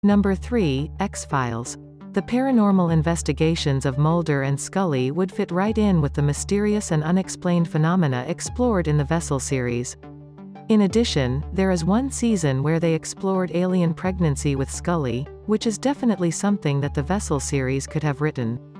Number 3, X-Files. The paranormal investigations of Mulder and Scully would fit right in with the mysterious and unexplained phenomena explored in the Vessel series. In addition, there is one season where they explored alien pregnancy with Scully, which is definitely something that the Vessel series could have written.